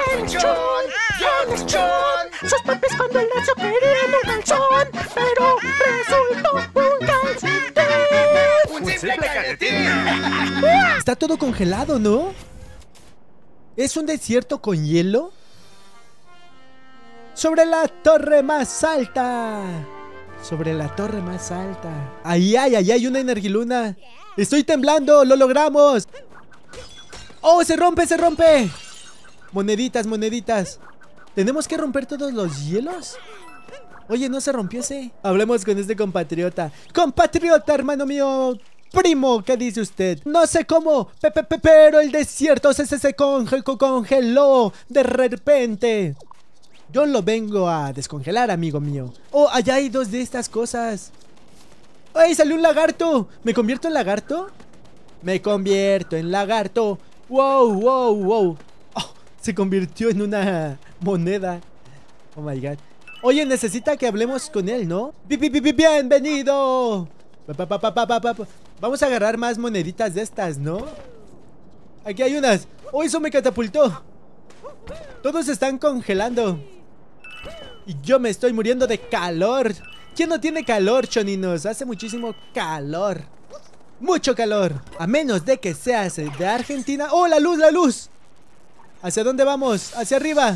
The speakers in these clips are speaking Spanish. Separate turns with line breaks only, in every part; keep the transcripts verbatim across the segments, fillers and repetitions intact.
¿Quién es Chon? ¿Quién es Chon? Sus papis cuando él nació querían un calzón, pero resultó un calcetín.
¡Un simple calcetín!
Está todo congelado, ¿no? ¿Es un desierto con hielo? Sobre la torre más alta. Sobre la torre más alta. Ahí hay, ahí hay una energiluna. Estoy temblando, lo logramos. ¡Oh, se rompe, se rompe! Moneditas, moneditas. ¿Tenemos que romper todos los hielos? Oye, no se rompió ese. Hablemos con este compatriota. Compatriota, hermano mío. Primo, ¿qué dice usted? No sé cómo, pe, pe, pe, pero el desierto se, se, se conge, congeló de repente. Yo lo vengo a descongelar, amigo mío. Oh, allá hay dos de estas cosas. ¡Ay, salió un lagarto! ¿Me convierto en lagarto? Me convierto en lagarto. ¡Wow, wow, wow! Oh, se convirtió en una moneda. Oh my god. Oye, necesita que hablemos con él, ¿no? ¡Bienvenido! Pa, pa, pa, pa, pa, pa. Vamos a agarrar más moneditas de estas, ¿no? Aquí hay unas. ¡Oh, eso me catapultó! Todos se están congelando. Y yo me estoy muriendo de calor. ¿Quién no tiene calor, choninos? Hace muchísimo calor. Mucho calor. A menos de que seas de Argentina. ¡Oh, la luz, la luz! ¿Hacia dónde vamos? Hacia arriba.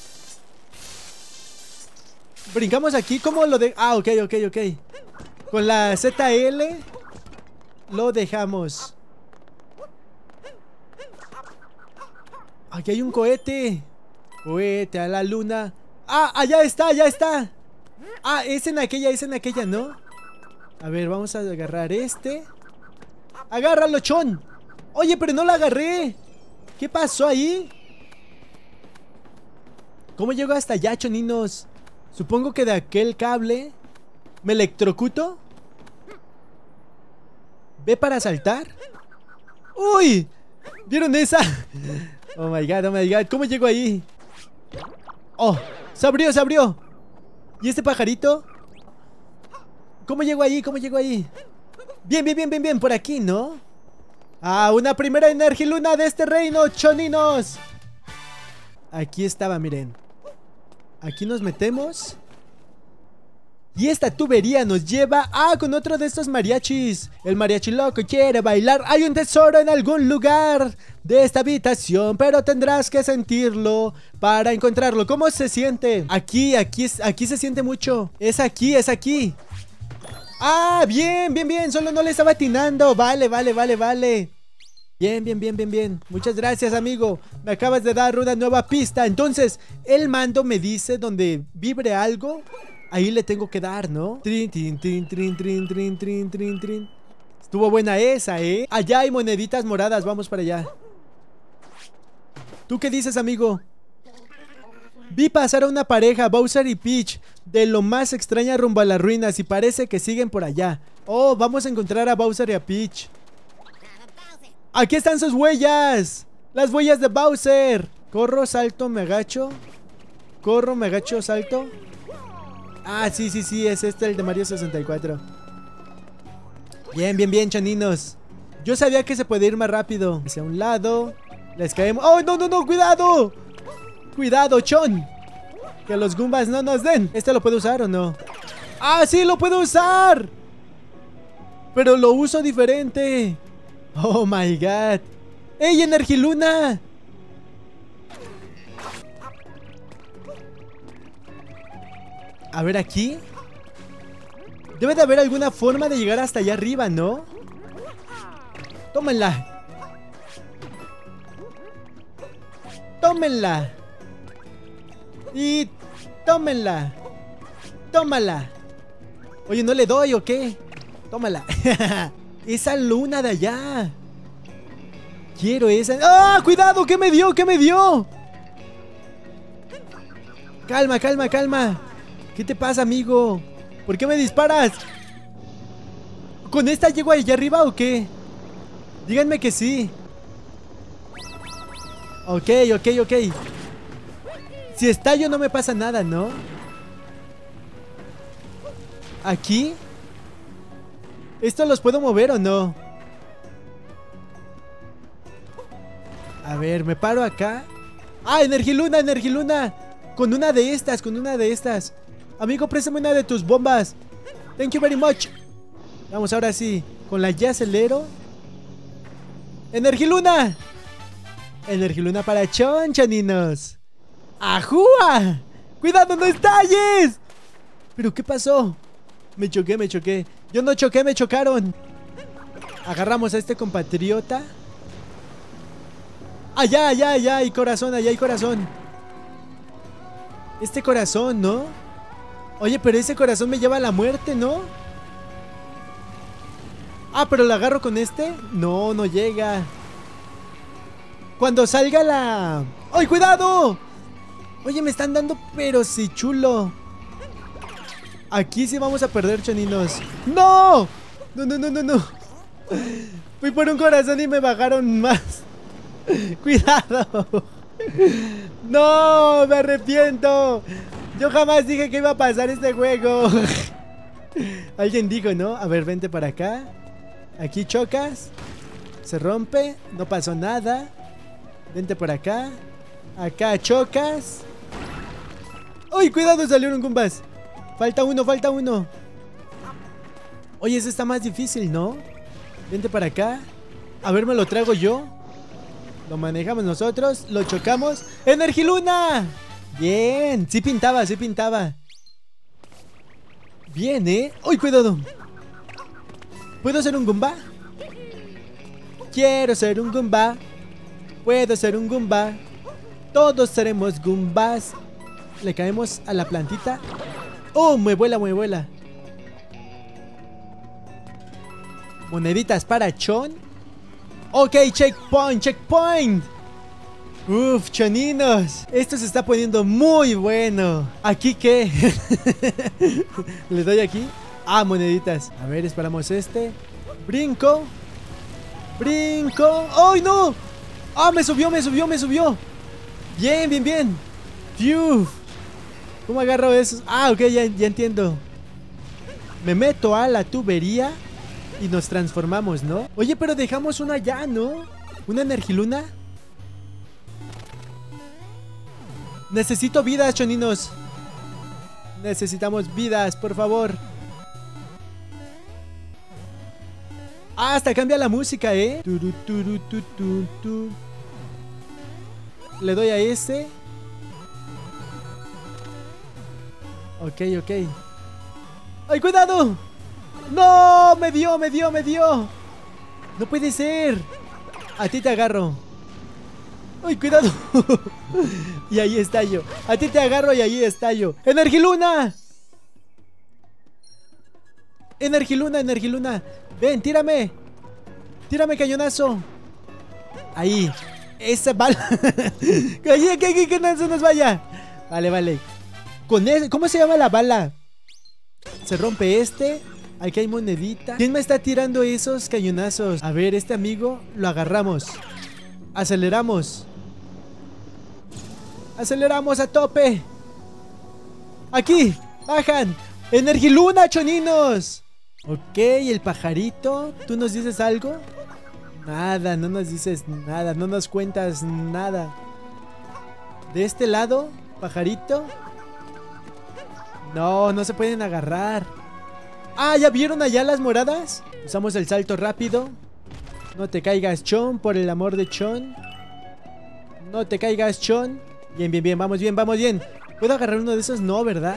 Brincamos aquí. ¿Cómo lo de...? Ah, ok, ok, ok. Con la Z L lo dejamos. Aquí hay un cohete. Cohete a la luna. ¡Ah! ¡Allá está! ¡Allá está! Ah, es en aquella, es en aquella, ¿no? A ver, vamos a agarrar este. ¡Agárralo, Chon! Oye, pero no lo agarré. ¿Qué pasó ahí? ¿Cómo llego hasta allá, choninos? Supongo que de aquel cable. ¿Me electrocuto? ¿Ve para saltar? ¡Uy! ¿Vieron esa? Oh my god, oh my god. ¿Cómo llego ahí? ¡Oh! ¡Se abrió, se abrió! ¿Y este pajarito? ¿Cómo llego ahí? ¿Cómo llego ahí? Bien, bien, bien, bien, bien. Por aquí, ¿no? Ah, una primera energiluna de este reino, choninos. Aquí estaba, miren. Aquí nos metemos. Y esta tubería nos lleva a con otro de estos mariachis. El mariachi loco quiere bailar. Hay un tesoro en algún lugar de esta habitación, pero tendrás que sentirlo para encontrarlo. ¿Cómo se siente? Aquí, aquí, aquí se siente mucho. Es aquí, es aquí. Ah, bien, bien, bien. Solo no le estaba atinando. Vale, vale, vale, vale. Bien, bien, bien, bien, bien. Muchas gracias, amigo. Me acabas de dar una nueva pista. Entonces, el mando me dice donde vibre algo. Ahí le tengo que dar, ¿no? Trin, trin, trin, trin, trin, trin, trin, trin, trin. Estuvo buena esa, ¿eh? Allá hay moneditas moradas, vamos para allá. ¿Tú qué dices, amigo? Vi pasar a una pareja, Bowser y Peach, de lo más extraña rumbo a las ruinas y parece que siguen por allá. Oh, vamos a encontrar a Bowser y a Peach. ¡Aquí están sus huellas! ¡Las huellas de Bowser! Corro, salto, me agacho. Corro, me agacho, salto. Ah, sí, sí, sí, es este el de Mario sesenta y cuatro. Bien, bien, bien, choninos. Yo sabía que se puede ir más rápido. Hacia un lado. Les caemos. ¡Oh, no, no, no! ¡Cuidado! ¡Cuidado, Chon! Que los Goombas no nos den. ¿Este lo puedo usar o no? ¡Ah, sí, lo puedo usar! Pero lo uso diferente. Oh, my God. ¡Ey, Energiluna! A ver, aquí debe de haber alguna forma de llegar hasta allá arriba, ¿no? Tómenla. Tómenla. Y tómenla. Tómala. Oye, ¿no le doy o qué? Tómala. Esa luna de allá. Quiero esa. ¡Ah! ¡Cuidado! ¿Qué me dio? ¿Qué me dio? Calma, calma, calma. ¿Qué te pasa, amigo? ¿Por qué me disparas? ¿Con esta llego allá arriba o qué? Díganme que sí. Ok, ok, ok. Si estallo no me pasa nada, ¿no? ¿Aquí? ¿Estos los puedo mover o no? A ver, me paro acá. Ah, Energiluna, Energiluna. Con una de estas, con una de estas. Amigo, préstame una de tus bombas. Thank you very much. Vamos, ahora sí. Con la ya acelero. Energiluna. Energiluna para Chon, choninos. ¡Ajúa! ¡Cuidado, no estalles! ¿Pero qué pasó? Me choqué, me choqué. Yo no choqué, me chocaron. Agarramos a este compatriota. Allá, allá, allá hay corazón, allá hay corazón. Este corazón, ¿no? Oye, pero ese corazón me lleva a la muerte, ¿no? Ah, pero lo agarro con este. No, no llega. Cuando salga la... ¡Ay, cuidado! Oye, me están dando, pero sí chulo. Aquí sí vamos a perder, choninos. ¡No! No, no, no, no, no. Fui por un corazón y me bajaron más. Cuidado. No, me arrepiento. Yo jamás dije que iba a pasar este juego. Alguien dijo, ¿no? A ver, vente para acá. Aquí chocas. Se rompe. No pasó nada. Vente por acá. Acá chocas. ¡Uy, cuidado! Salieron Goombas. Falta uno, falta uno. Oye, ese está más difícil, ¿no? Vente para acá. A ver, me lo traigo yo. Lo manejamos nosotros. Lo chocamos. ¡Energiluna! Bien. Sí pintaba, sí pintaba. Bien, ¿eh? ¡Uy, cuidado! ¿Puedo ser un Goomba? Quiero ser un Goomba. Puedo ser un Goomba. Todos seremos Goombas. Le caemos a la plantita. ¡Oh! Me vuela, me vuela. Moneditas para Chon. Ok, checkpoint, checkpoint. Uf, choninos. Esto se está poniendo muy bueno. ¿Aquí qué? Le doy aquí. Ah, moneditas. A ver, esperamos este. Brinco. Brinco. ¡Ay, no! Ah, me subió, me subió, me subió. Bien, bien, bien. Uf. ¿Cómo agarro esos? Ah, ok, ya, ya entiendo. Me meto a la tubería y nos transformamos, ¿no? Oye, pero dejamos una ya, ¿no? ¿Una Energiluna? Necesito vidas, choninos. Necesitamos vidas, por favor. Ah, hasta cambia la música, ¿eh? Turu, turu, tu, tu, tu. Le doy a este. Ok, ok. ¡Ay, cuidado! ¡No! ¡Me dio, me dio, me dio! ¡No puede ser! A ti te agarro. ¡Ay, cuidado! Y ahí estallo. A ti te agarro y ahí estallo. ¡Energiluna! ¡Energiluna, Energiluna! ¡Ven, tírame! ¡Tírame, cañonazo! Ahí. Esa bala. ¡Que, que, que, que no se nos vaya! Vale, vale. Con ese, ¿cómo se llama la bala? Se rompe este. Aquí hay monedita. ¿Quién me está tirando esos cañonazos? A ver, este amigo lo agarramos. Aceleramos. Aceleramos a tope. Aquí, bajan. Energiluna, choninos. Ok, el pajarito. ¿Tú nos dices algo? Nada, no nos dices nada. No nos cuentas nada. De este lado, pajarito. No, no se pueden agarrar. Ah, ¿ya vieron allá las moradas? Usamos el salto rápido. No te caigas, Chon, por el amor de Chon. No te caigas, Chon. Bien, bien, bien, vamos bien, vamos bien. ¿Puedo agarrar uno de esos? No, ¿verdad?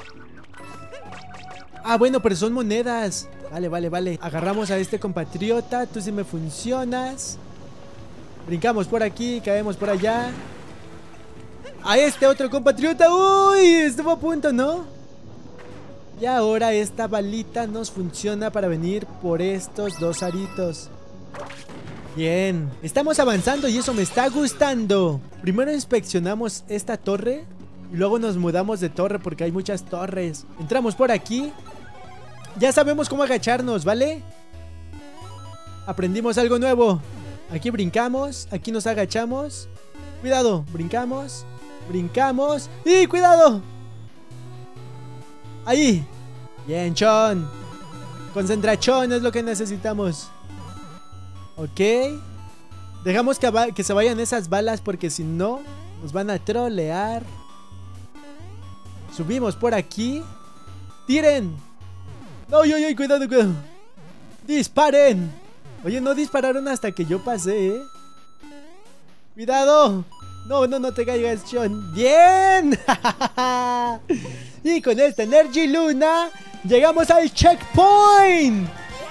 Ah, bueno, pero son monedas. Vale, vale, vale. Agarramos a este compatriota. Tú sí me funcionas. Brincamos por aquí, caemos por allá. A este otro compatriota. Uy, estuvo a punto, ¿no? Y ahora esta balita nos funciona para venir por estos dos aritos. Bien, estamos avanzando y eso me está gustando. Primero inspeccionamos esta torre y luego nos mudamos de torre porque hay muchas torres. Entramos por aquí. Ya sabemos cómo agacharnos, ¿vale? Aprendimos algo nuevo. Aquí brincamos, aquí nos agachamos. Cuidado, brincamos, brincamos. ¡Y cuidado! Ahí. Bien, Chon. Concentración es lo que necesitamos. Ok. Dejamos que, que se vayan esas balas porque si no Nos van a trolear. Subimos por aquí. ¡Tiren! ¡No, yo, yo! ¡Cuidado, cuidado! ¡Disparen! Oye, no dispararon hasta que yo pasé, ¿eh? ¡Cuidado! No, no, no te caigas, Sean. ¡Bien! Y con esta Energy Luna llegamos al checkpoint.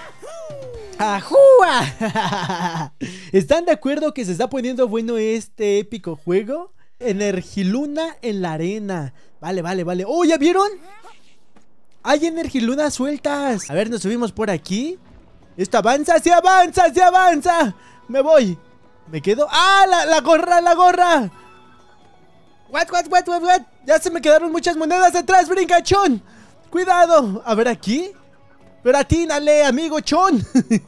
¡Ajúa! ¿Están de acuerdo que se está poniendo bueno este épico juego? Energiluna en la arena. Vale, vale, vale. ¡Oh, ya vieron! Hay energilunas sueltas. A ver, nos subimos por aquí. Esto avanza, sí avanza, sí avanza. Me voy. Me quedo. ¡Ah! La, la gorra, la gorra. What, what, what, what, what. Ya se me quedaron muchas monedas atrás, brincachón. Cuidado. A ver, aquí. Pero atínale, amigo chon.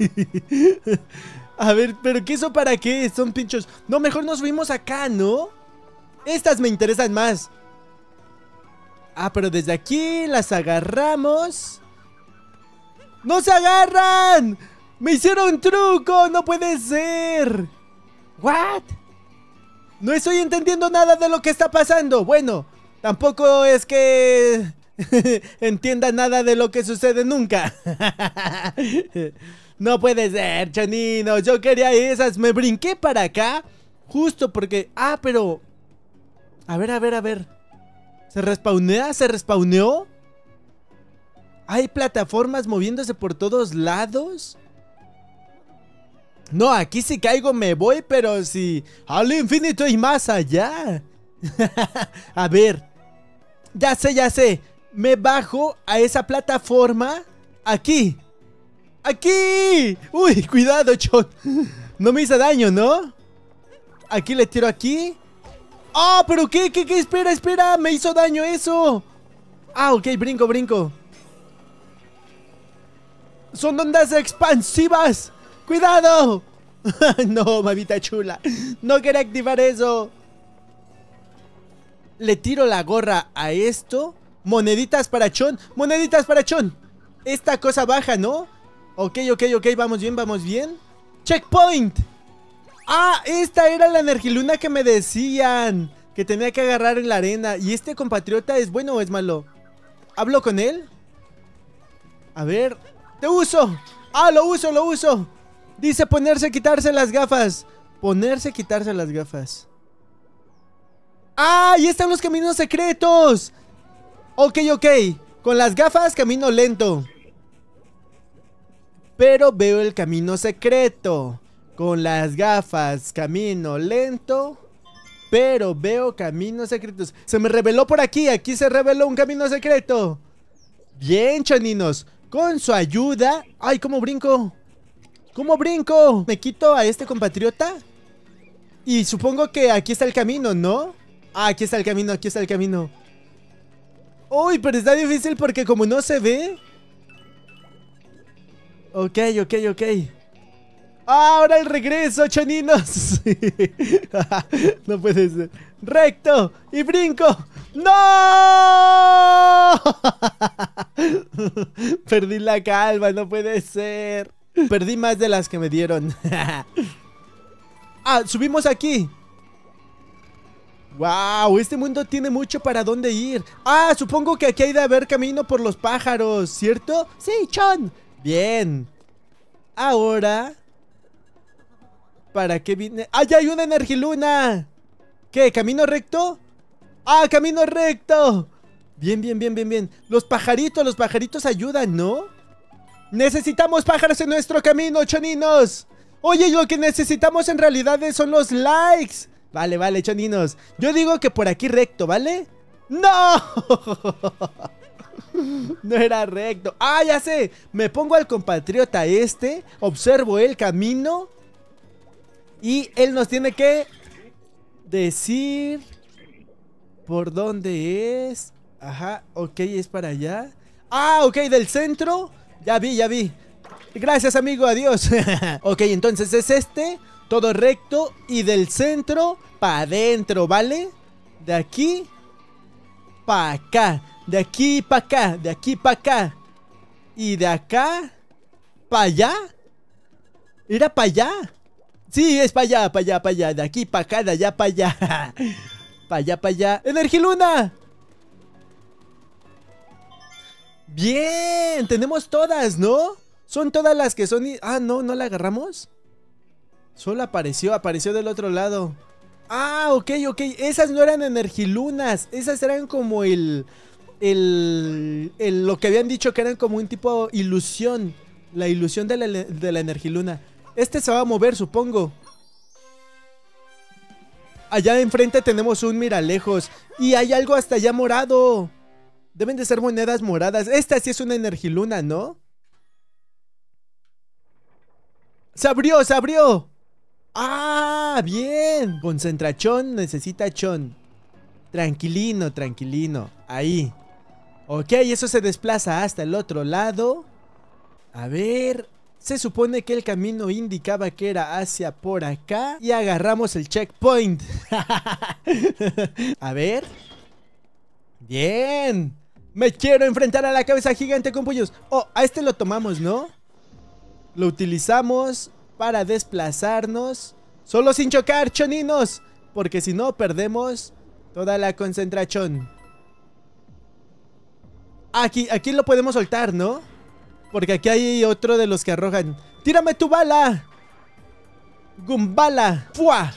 A ver, pero ¿qué eso para qué? Son pinchos. No, mejor nos subimos acá, ¿no? Estas me interesan más. Ah, pero desde aquí las agarramos. ¡No se agarran! ¡Me hicieron truco! ¡No puede ser! ¿What? No estoy entendiendo nada de lo que está pasando. Bueno, tampoco es que entienda nada de lo que sucede nunca. No puede ser, choninos. Yo quería esas. Me brinqué para acá justo porque... Ah, pero... A ver, a ver, a ver. ¿Se respawnea? ¿Se respawneó? ¿Hay plataformas moviéndose por todos lados? No, aquí si caigo me voy, pero si... al infinito y más allá. A ver. Ya sé, ya sé. Me bajo a esa plataforma. Aquí. ¡Aquí! Uy, cuidado, Chon. No me hizo daño, ¿no? Aquí le tiro aquí. ¡Ah! Oh, ¿pero qué? ¿Qué? ¿Qué? Espera, espera. Me hizo daño eso. Ah, ok, brinco, brinco. Son ondas expansivas. ¡Cuidado! No, mamita chula. No quería activar eso. Le tiro la gorra a esto. Moneditas para Chon. Moneditas para Chon. Esta cosa baja, ¿no? Ok, ok, ok. Vamos bien, vamos bien. Checkpoint. Ah, esta era la energiluna que me decían que tenía que agarrar en la arena. ¿Y este compatriota es bueno o es malo? ¿Hablo con él? A ver. ¡Te uso! ¡Ah, lo uso, lo uso! Dice ponerse, quitarse las gafas. Ponerse, quitarse las gafas. ¡Ah! ¡Ahí están los caminos secretos! Ok, ok. Con las gafas camino lento. Pero veo el camino secreto. Con las gafas camino lento. Pero veo caminos secretos. Se me reveló por aquí. Aquí se reveló un camino secreto. Bien, choninos. Con su ayuda... ¡Ay, cómo brinco! ¿Cómo brinco? Me quito a este compatriota. Y supongo que aquí está el camino, ¿no? Ah, aquí está el camino, aquí está el camino. Uy, pero está difícil porque como no se ve. Ok, ok, ok. Ahora el regreso, choninos. No puede ser. Recto y brinco. ¡No! Perdí la calma, no puede ser. Perdí más de las que me dieron. Ah, subimos aquí. Wow, este mundo tiene mucho para dónde ir. Ah, supongo que aquí hay de haber camino por los pájaros, ¿cierto? Sí, Chon. Bien. Ahora... ¿Para qué vine? ¡Ah, ya hay una energiluna! ¿Qué? ¿Camino recto? ¡Ah, camino recto! Bien, bien, bien, bien, bien. Los pajaritos, los pajaritos ayudan, ¿no? Necesitamos pájaros en nuestro camino, choninos. Oye, lo que necesitamos en realidad son los likes. Vale, vale, choninos. Yo digo que por aquí recto, ¿vale? ¡No! No era recto. ¡Ah, ya sé! Me pongo al compatriota este. Observo el camino. Y él nos tiene que decir por dónde es. Ajá, ok, es para allá. Ah, ok, del centro. Ya vi, ya vi. Gracias, amigo, adiós. Ok, entonces es este. Todo recto. Y del centro para adentro, ¿vale? De aquí para acá. De aquí para acá. De aquí para acá. Y de acá para allá. ¿Era para allá? Sí, es para allá, para allá, para allá. De aquí para acá, de allá para allá. Pa' allá, pa' allá. ¡Energiluna! Bien, tenemos todas, ¿no? Son todas las que son... Ah, no, ¿no la agarramos? Solo apareció, apareció del otro lado. Ah, ok, ok. Esas no eran energilunas. Esas eran como el... El... el lo que habían dicho que eran como un tipo de ilusión. La ilusión de la, de la energiluna. Este se va a mover, supongo. Allá enfrente tenemos un miralejos. Y hay algo hasta allá morado. Deben de ser monedas moradas. Esta sí es una energiluna, ¿no? ¡Se abrió, se abrió! ¡Ah, bien! Concentrachón necesita chon. Tranquilino, tranquilino. Ahí. Ok, eso se desplaza hasta el otro lado. A ver... Se supone que el camino indicaba que era hacia por acá. Y agarramos el checkpoint. A ver. Bien. Me quiero enfrentar a la cabeza gigante con puños. Oh, a este lo tomamos, ¿no? Lo utilizamos para desplazarnos. Solo sin chocar, choninos. Porque si no, perdemos toda la concentración. Aquí, aquí lo podemos soltar, ¿no? Porque aquí hay otro de los que arrojan. ¡Tírame tu bala! ¡Gumbala! ¡Fua!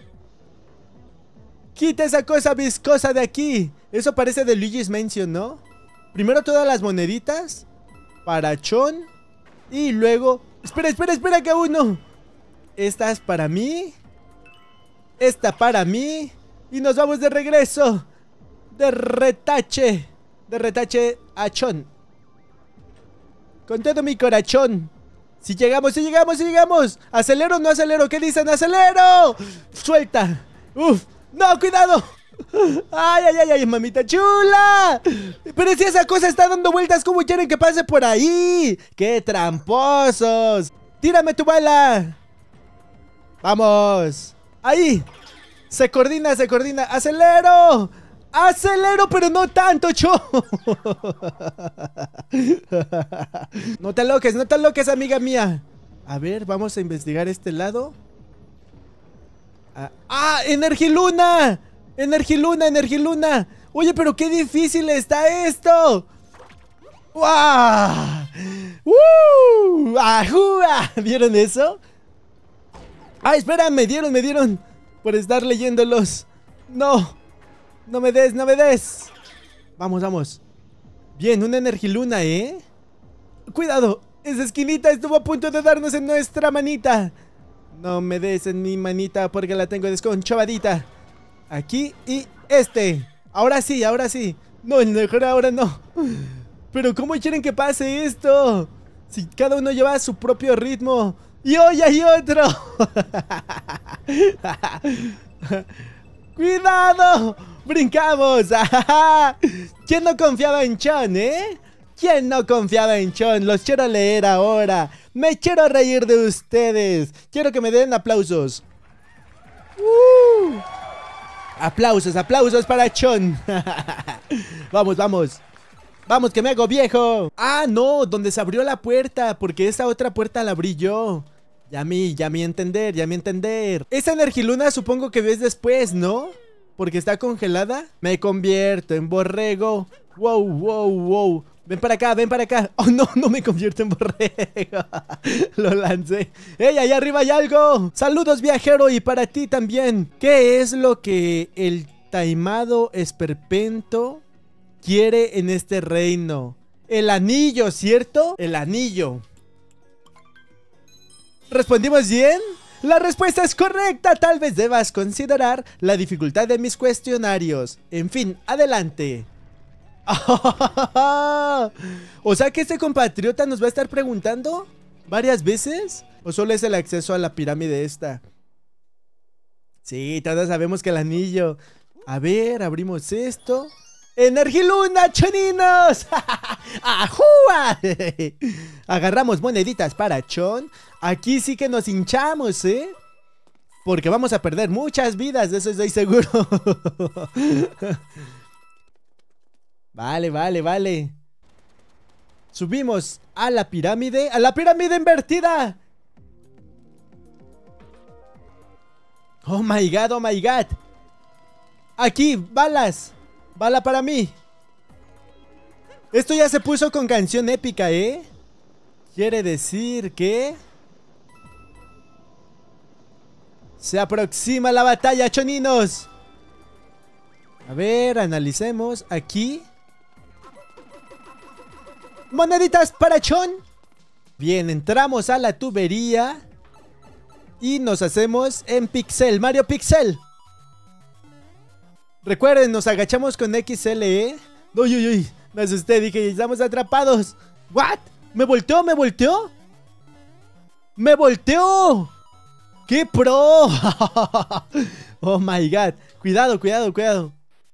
¡Quita esa cosa viscosa de aquí! Eso parece de Luigi's Mansion, ¿no? Primero todas las moneditas para Chon. Y luego... ¡Espera, espera, espera que uno! Esta es para mí. Esta para mí. Y nos vamos de regreso. De retache. De retache a Chon. Con todo mi corazón. Si llegamos, si llegamos, si llegamos. ¿Acelero o no acelero? ¿Qué dicen? ¡Acelero! ¡Suelta! ¡Uf! ¡No, cuidado! ¡Ay, ay, ay, ay, mamita chula! Pero si esa cosa está dando vueltas, ¿cómo quieren que pase por ahí? ¡Qué tramposos! ¡Tírame tu bala! ¡Vamos! ¡Ahí! Se coordina, se coordina. ¡Acelero! ¡Acelero, pero no tanto, cho! No te aloques, no te aloques, amiga mía. A ver, vamos a investigar este lado. Ah, ¡ah! ¡Energiluna! ¡Energiluna, Energiluna! Oye, pero qué difícil está esto. ¡Wow! ¡Uh! ¡Ajúa! ¿Vieron eso? ¡Ah, espera! Me dieron, me dieron por estar leyéndolos. ¡No! ¡No me des, no me des! Vamos, vamos. Bien, una energiluna, ¿eh? ¡Cuidado! Esa esquinita estuvo a punto de darnos en nuestra manita. No me des en mi manita porque la tengo desconchavadita. Aquí y este. Ahora sí, ahora sí. No, el mejor ahora no. Pero ¿cómo quieren que pase esto? Si cada uno lleva su propio ritmo. ¡Y hoy hay otro! ¡Cuidado! ¡Brincamos! ¿Quién no confiaba en Chon, eh? ¿Quién no confiaba en Chon? Los quiero leer ahora. Me quiero reír de ustedes. Quiero que me den aplausos. ¡Uh! Aplausos, aplausos para Chon. Vamos, vamos. Vamos, que me hago viejo. Ah, no, donde se abrió la puerta. Porque esa otra puerta la abrí yo. Ya mi, ya mi entender, ya mi entender. Esa energiluna supongo que ves después, ¿no? Porque está congelada. Me convierto en borrego. Wow, wow, wow. Ven para acá, ven para acá. Oh, no, no me convierto en borrego. Lo lancé. ¡Ey, allá arriba hay algo! Saludos, viajero, y para ti también. ¿Qué es lo que el taimado esperpento quiere en este reino? El anillo, ¿cierto? El anillo. ¿Respondimos bien? La respuesta es correcta. Tal vez debas considerar la dificultad de mis cuestionarios. En fin, adelante. O sea que este compatriota nos va a estar preguntando varias veces. ¿O solo es el acceso a la pirámide esta? Sí, todos sabemos que el anillo. A ver, abrimos esto. ¡Energiluna, choninos! ¡Ajúa! Agarramos moneditas para Chon. Aquí sí que nos hinchamos, ¿eh? Porque vamos a perder muchas vidas, de eso estoy seguro. Vale, vale, vale. Subimos a la pirámide. ¡A la pirámide invertida! Oh my god, oh my god. Aquí, balas. Bala para mí. Esto ya se puso con canción épica, ¿eh? Quiere decir que... se aproxima la batalla, choninos. A ver, analicemos. Aquí. Moneditas para Chon. Bien, entramos a la tubería. Y nos hacemos en Pixel, Mario Pixel. Recuerden, nos agachamos con X L, ¿eh? Uy, uy, uy, me asusté, dije, estamos atrapados. ¿What? ¿Me volteó? ¿Me volteó? ¡Me volteó! ¡Qué pro! Oh my god. Cuidado, cuidado, cuidado.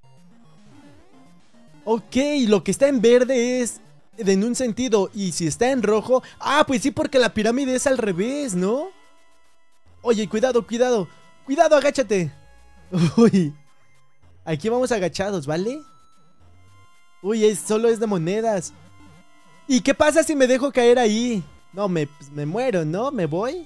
Ok, lo que está en verde es en un sentido. Y si está en rojo... Ah, pues sí, porque la pirámide es al revés, ¿no? Oye, cuidado, cuidado. Cuidado, agáchate. Uy. Aquí vamos agachados, ¿vale? Uy, es, solo es de monedas. ¿Y qué pasa si me dejo caer ahí? No, me, pues me muero, ¿no? ¿Me voy?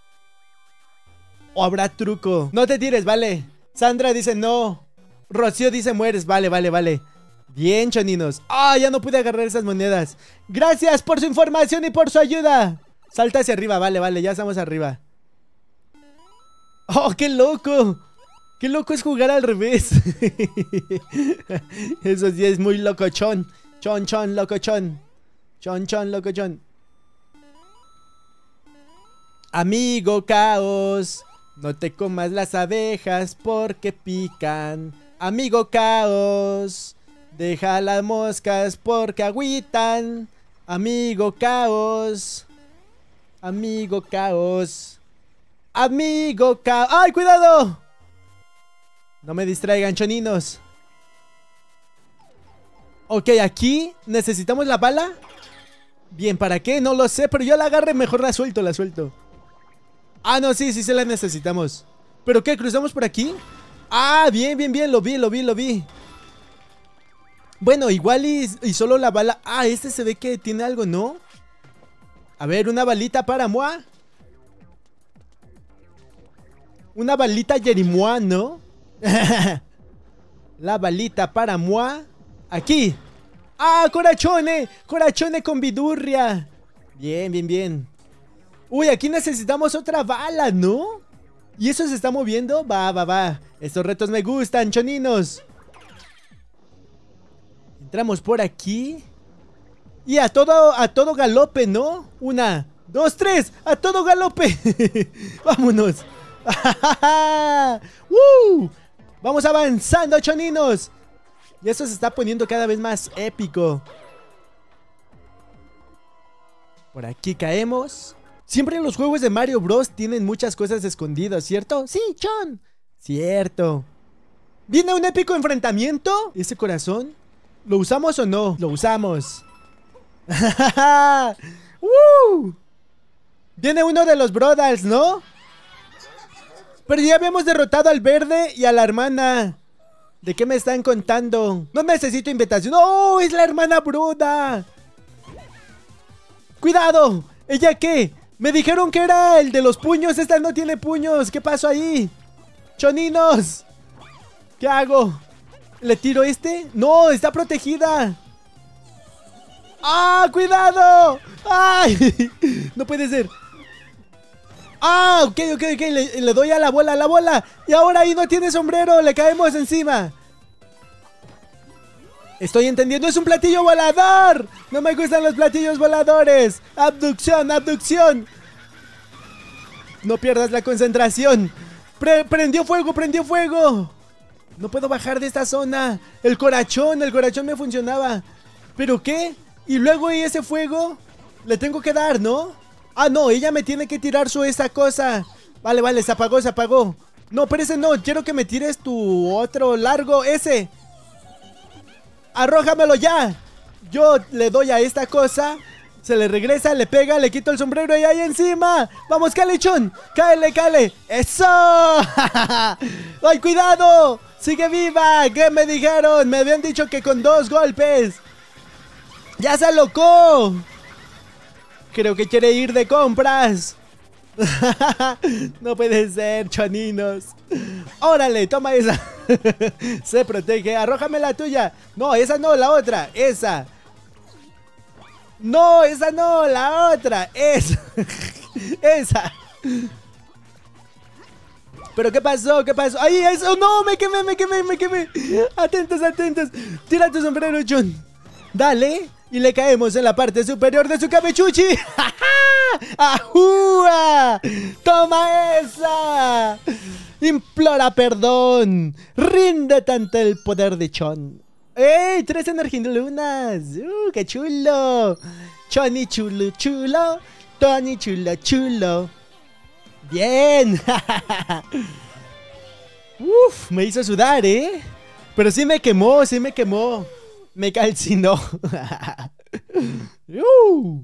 ¿O habrá truco? No te tires, vale. Sandra dice no. Rocío dice mueres, vale, vale, vale. Bien, choninos. Ah, ya no pude agarrar esas monedas. Gracias por su información y por su ayuda. Salta hacia arriba, vale, vale, ya estamos arriba. Oh, qué loco. Qué loco es jugar al revés. Eso sí es muy locochón. Chon, chon, locochón. Chon, chon, locochón. Amigo Caos, no te comas las abejas porque pican. Amigo Caos, deja las moscas porque agüitan. Amigo Caos. Amigo Caos. Amigo Caos. ¡Ay, cuidado! No me distraigan, choninos. Ok, aquí necesitamos la bala. Bien, ¿para qué? No lo sé, pero yo la agarré, mejor la suelto, la suelto. Ah, no, sí, sí se la necesitamos. ¿Pero qué? ¿Cruzamos por aquí? Ah, bien, bien, bien, lo vi, lo vi, lo vi. Bueno, igual y, y solo la bala. Ah, este se ve que tiene algo, ¿no? A ver, una balita para moi. Una balita Jerimois, ¿no? La balita para moi. Aquí. ¡Ah, corachone! Corachone con vidurria. Bien, bien, bien. Uy, aquí necesitamos otra bala, ¿no? ¿Y eso se está moviendo? Va, va, va. Estos retos me gustan, choninos. Entramos por aquí. Y a todo, a todo galope, ¿no? Una, dos, tres. A todo galope. Vámonos. ¡Uh! Vamos avanzando, choninos. Y esto se está poniendo cada vez más épico. Por aquí caemos. Siempre en los juegos de Mario Bros tienen muchas cosas escondidas, ¿cierto? Sí, Chon. Cierto. ¿Viene un épico enfrentamiento? ¿Ese corazón? ¿Lo usamos o no? Lo usamos. ¡Uh! Viene uno de los Brothers, ¿no? Pero ya habíamos derrotado al verde y a la hermana. ¿De qué me están contando? No necesito invitación. ¡Oh! ¡Es la hermana Bruda! ¡Cuidado! ¿Ella qué? Me dijeron que era el de los puños. Esta no tiene puños. ¿Qué pasó ahí? ¡Choninos! ¿Qué hago? ¿Le tiro este? ¡No! ¡Está protegida! ¡Ah! ¡Cuidado! ¡Ay! No puede ser. ¡Ah! Ok, ok, ok. Le, le doy a la bola, a la bola. Y ahora ahí no tiene sombrero. Le caemos encima. Estoy entendiendo. ¡Es un platillo volador! No me gustan los platillos voladores. Abducción, abducción. No pierdas la concentración. Pre prendió fuego, prendió fuego. No puedo bajar de esta zona. El corachón, el corachón me funcionaba. ¿Pero qué? Y luego ¿y ese fuego? Le tengo que dar, ¿no? Ah, no, ella me tiene que tirar su esa cosa. Vale, vale, se apagó, se apagó. No, pero ese no, quiero que me tires tu otro largo, ese. Arrójamelo ya. Yo le doy a esta cosa. Se le regresa, le pega, le quito el sombrero y ahí encima. Vamos, Calechón. Cáele, cáele. ¡Eso! ¡Ay, cuidado! ¡Sigue viva! ¿Qué me dijeron? Me habían dicho que con dos golpes. ¡Ya se alocó! Creo que quiere ir de compras. No puede ser, choninos. Órale, toma esa. Se protege, arrójame la tuya. No, esa no, la otra, esa. No, esa no, la otra, esa. Esa. ¿Pero qué pasó? ¿Qué pasó? ¡Ay, eso! ¡No! ¡Me quemé, me quemé, me quemé! Atentos, atentos. Tira tu sombrero, John. Dale. Y le caemos en la parte superior de su cabechuchi. ¡Ajúa! ¡Toma esa! Implora perdón. Ríndete ante el poder de Chon. ¡Ey! Tres energilunas. ¡Uh, qué chulo! Choni chulo, chulo. Tony chulo, chulo. ¡Bien! Uf, me hizo sudar, ¿eh? Pero sí me quemó, sí me quemó. Me calcinó. uh.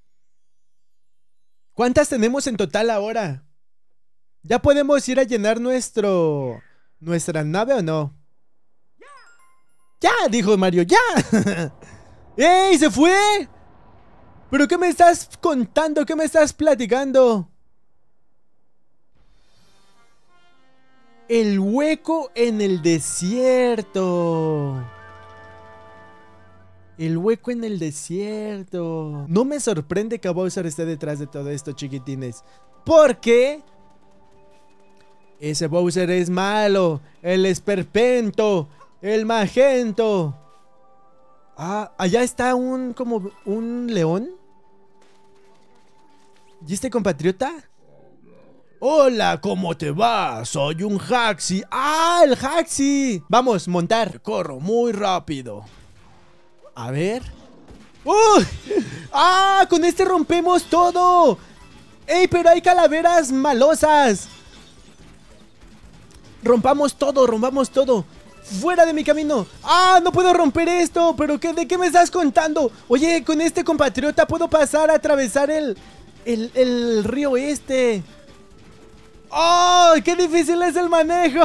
¿Cuántas tenemos en total ahora? ¿Ya podemos ir a llenar nuestro... nuestra nave o no? ¡Ya! Dijo Mario, ¡ya! ¡Ey! ¡Se fue! ¿Pero qué me estás contando? ¿Qué me estás platicando? El hueco en el desierto. El hueco en el desierto. No me sorprende que Bowser esté detrás de todo esto, chiquitines. Porque ese Bowser es malo. El esperpento. El magento. Ah, allá está un como un león. ¿Y este compatriota? Hola, ¿cómo te va? Soy un Haxi. ¡Ah, el Haxi! Vamos, montar. Corro muy rápido. A ver. ¡Uy! ¡Ah! Con este rompemos todo. ¡Ey, pero hay calaveras malosas! Rompamos todo, rompamos todo. ¡Fuera de mi camino! ¡Ah! No puedo romper esto. ¿Pero qué, de qué me estás contando? Oye, con este compatriota puedo pasar a atravesar el... El, el río este. ¡Oh! ¡Qué difícil es el manejo!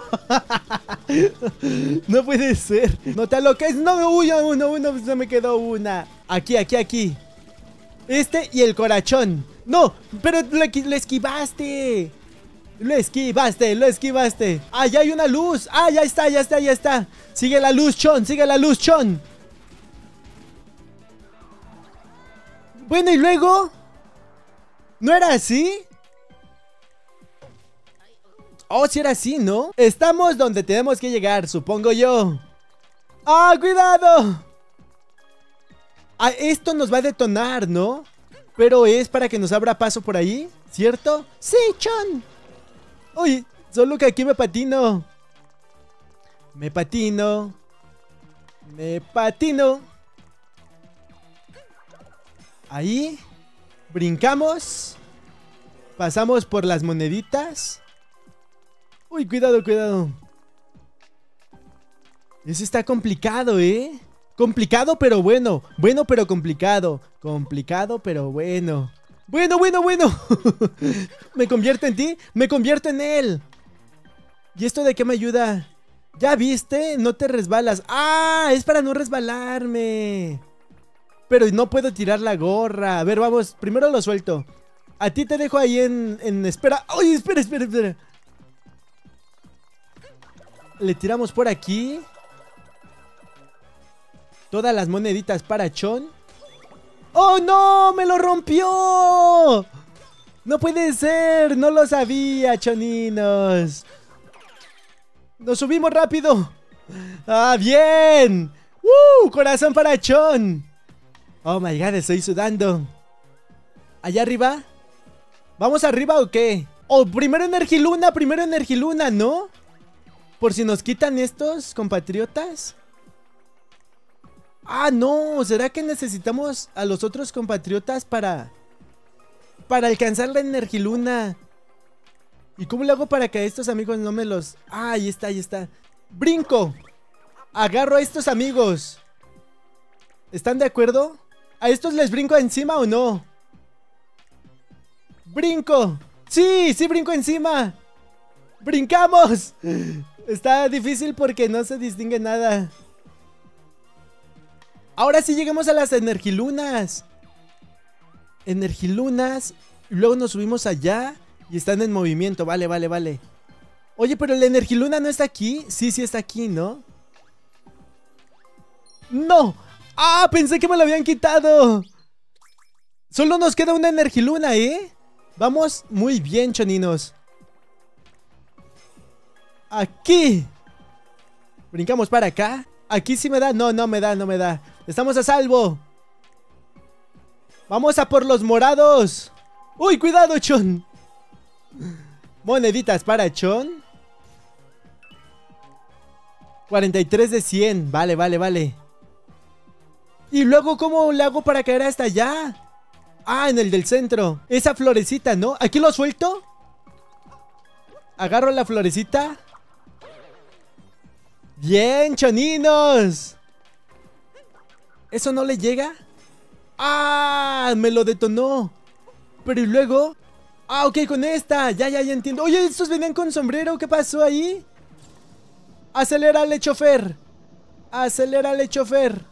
No puede ser. No te aloques. No, uno, uno, uno. Se me quedó una. Aquí, aquí, aquí. Este y el corachón. No, pero lo, lo esquivaste. Lo esquivaste, lo esquivaste. Ah, ya hay una luz. Ah, ya está, ya está, ya está. Sigue la luz, Chon. Sigue la luz, Chon. Bueno, y luego... ¿No era así? Oh, sí era así, ¿no? Estamos donde tenemos que llegar, supongo yo. ¡Ah, cuidado! Ah, esto nos va a detonar, ¿no? Pero es para que nos abra paso por ahí, ¿cierto? ¡Sí, Chon! Uy, solo que aquí me patino. Me patino. Me patino. Ahí. Brincamos. Pasamos por las moneditas. Uy, cuidado, cuidado. Eso está complicado, ¿eh? Complicado, pero bueno. Bueno, pero complicado. Complicado, pero bueno. Bueno, bueno, bueno. ¿Me convierto en ti? Me convierto en él. ¿Y esto de qué me ayuda? ¿Ya viste? No te resbalas. ¡Ah! Es para no resbalarme. Pero no puedo tirar la gorra. A ver, vamos. Primero lo suelto. A ti te dejo ahí en, en espera. ¡Ay, espera, espera, espera! Le tiramos por aquí. Todas las moneditas para Chon. ¡Oh, no! ¡Me lo rompió! ¡No puede ser! ¡No lo sabía, choninos! ¡Nos subimos rápido! ¡Ah, bien! ¡Uh! ¡Corazón para Chon! Oh my god, estoy sudando. ¿Allá arriba? ¿Vamos arriba o qué? Oh, primero Energiluna, primero Energiluna, ¿no? Por si nos quitan estos compatriotas. Ah, no, ¿será que necesitamos a los otros compatriotas para... para alcanzar la Energiluna? ¿Y cómo le hago para que a estos amigos no me los... Ah, ahí está, ahí está. Brinco. Agarro a estos amigos. ¿Están de acuerdo? ¿A estos les brinco encima o no? ¡Brinco! ¡Sí! ¡Sí brinco encima! ¡Brincamos! Está difícil porque no se distingue nada. Ahora sí llegamos a las Energilunas. Energilunas. Y luego nos subimos allá y están en movimiento. Vale, vale, vale. Oye, pero la Energiluna no está aquí. Sí, sí está aquí, ¿no? ¡No! ¡Ah! Pensé que me lo habían quitado. Solo nos queda una Energiluna, ¿eh? Vamos muy bien, choninos. Aquí. Brincamos para acá. Aquí sí me da. No, no me da, no me da. Estamos a salvo. Vamos a por los morados. ¡Uy, cuidado, Chon! Moneditas para Chon. cuarenta y tres de cien. Vale, vale, vale. Y luego, ¿cómo le hago para caer hasta allá? Ah, en el del centro. Esa florecita, ¿no? ¿Aquí lo suelto? Agarro la florecita. Bien, choninos. ¿Eso no le llega? ¡Ah! Me lo detonó. Pero y luego... Ah, ok, con esta. Ya, ya, ya entiendo. Oye, estos venían con sombrero. ¿Qué pasó ahí? Acelérale, chofer. Acelérale, chofer.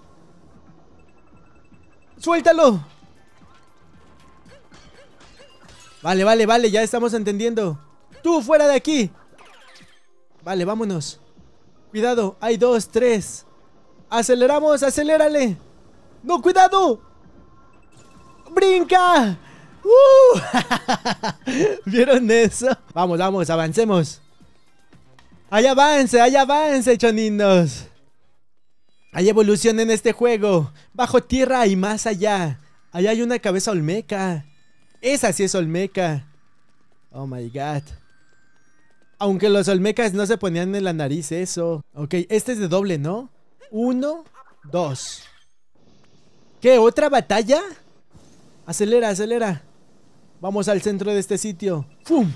¡Suéltalo! Vale, vale, vale. Ya estamos entendiendo. ¡Tú, fuera de aquí! Vale, vámonos. Cuidado. Hay dos, tres. Aceleramos, acelérale. ¡No, cuidado! ¡Brinca! ¡Uh! ¿Vieron eso? Vamos, vamos, avancemos. ¡Hay avance, hay avance, choninos! Hay evolución en este juego. Bajo tierra y más allá. Allá hay una cabeza olmeca. Esa sí es olmeca. Oh my god. Aunque los olmecas no se ponían en la nariz eso. Ok, este es de doble, ¿no? Uno, dos. ¿Qué? ¿Otra batalla? Acelera, acelera. Vamos al centro de este sitio. ¡Fum!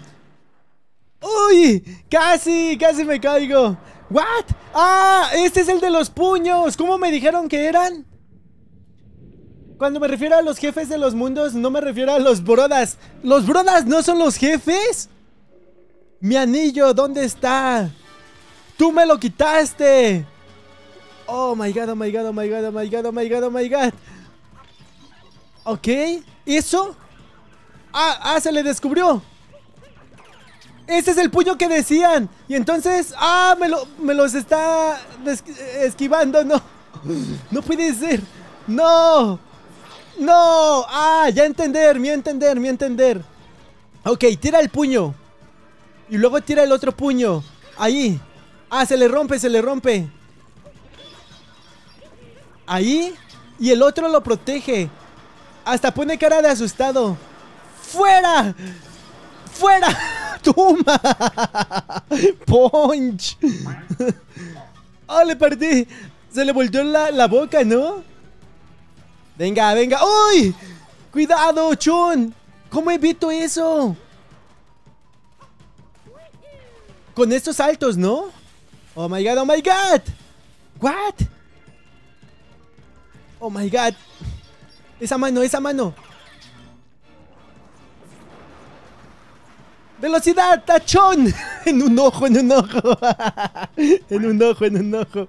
¡Uy! ¡Casi! ¡Casi me caigo! ¿What? ¡Ah! Este es el de los puños. ¿Cómo me dijeron que eran? Cuando me refiero a los jefes de los mundos, no me refiero a los brodas. ¿Los brodas no son los jefes? Mi anillo, ¿dónde está? ¡Tú me lo quitaste! Oh my god, oh my god, oh my god, oh my god, oh my god, oh my god. Ok, ¿eso? Ah, ah, se le descubrió. Ese es el puño que decían. Y entonces, ah, me, lo, me los está esquivando. No, no puede ser. No, no. Ah, ya entender, mi entender, mi entender. Ok, tira el puño. Y luego tira el otro puño. Ahí. Ah, se le rompe, se le rompe. Ahí. Y el otro lo protege. Hasta pone cara de asustado. ¡Fuera! ¡Fuera! ¡Toma! ¡Punch! ¡Oh, le partí! Se le volteó la, la boca, ¿no? Venga, venga. ¡Uy! ¡Cuidado, Chon! ¿Cómo evito eso? Con estos saltos, ¿no? ¡Oh, my God! ¡Oh, my God! ¿What? ¡Oh, my God! Esa mano, esa mano. ¡Velocidad, tachón! En un ojo, en un ojo. En un ojo, en un ojo.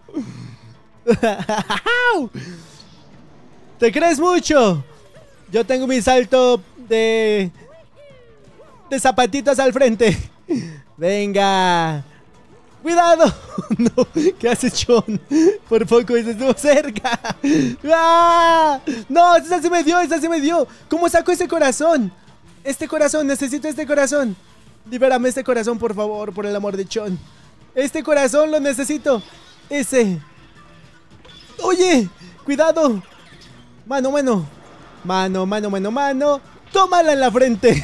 ¿Te crees mucho? Yo tengo mi salto de... de zapatitos al frente. Venga. ¡Cuidado! No, ¿qué hace Chon? Por poco se estuvo cerca. ¡Ah! No, esa sí me dio, esa sí me dio. ¿Cómo saco ese corazón? Este corazón, necesito este corazón. Libérame este corazón, por favor, por el amor de Chon. Este corazón lo necesito. Ese. Oye, cuidado. Mano, mano. Mano, mano, mano, mano. Tómala en la frente.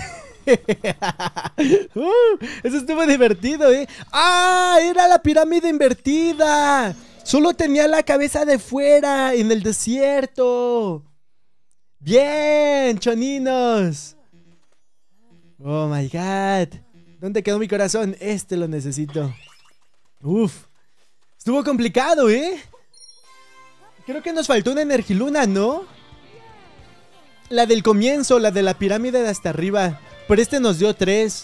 uh, eso estuvo divertido, ¿eh? ¡Ah! Era la pirámide invertida. Solo tenía la cabeza de fuera, en el desierto. Bien, choninos. Oh my god. ¿Dónde quedó mi corazón? Este lo necesito. Uf. Estuvo complicado, ¿eh? Creo que nos faltó una Energiluna, ¿no? La del comienzo, la de la pirámide de hasta arriba. Pero este nos dio tres.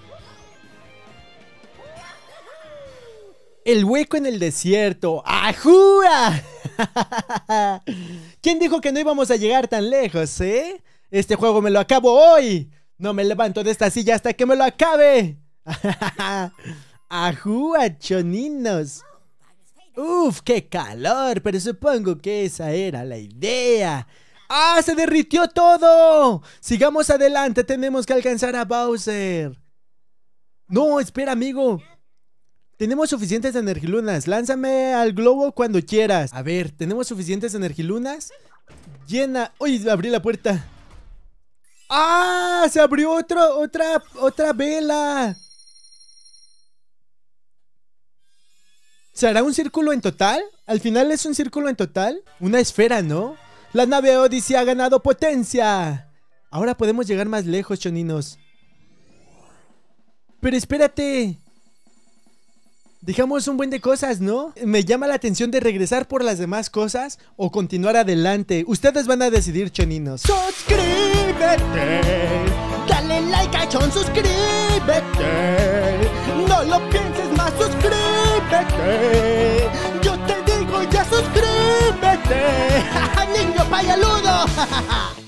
El hueco en el desierto. ¡Ajúa! ¿Quién dijo que no íbamos a llegar tan lejos, eh? Este juego me lo acabo hoy. No me levanto de esta silla hasta que me lo acabe. ¡Ajúa, choninos! ¡Uf, qué calor! Pero supongo que esa era la idea. ¡Ah, se derritió todo! Sigamos adelante, tenemos que alcanzar a Bowser. No, espera, amigo. Tenemos suficientes energilunas. Lánzame al globo cuando quieras. A ver, ¿tenemos suficientes energilunas? Llena... ¡Uy! Abrí la puerta. ¡Ah! Se abrió otro, otra, otra vela. ¿Se hará un círculo en total? ¿Al final es un círculo en total? Una esfera, ¿no? La nave Odyssey ha ganado potencia. Ahora podemos llegar más lejos, choninos. Pero espérate. Dejamos un buen de cosas, ¿no? Me llama la atención de regresar por las demás cosas o continuar adelante. Ustedes van a decidir, choninos.
¡Suscríbete! Dale like a Chon, suscríbete. No lo pienses más, suscríbete. Yo te digo ya, suscríbete. ¡Niño payaludo!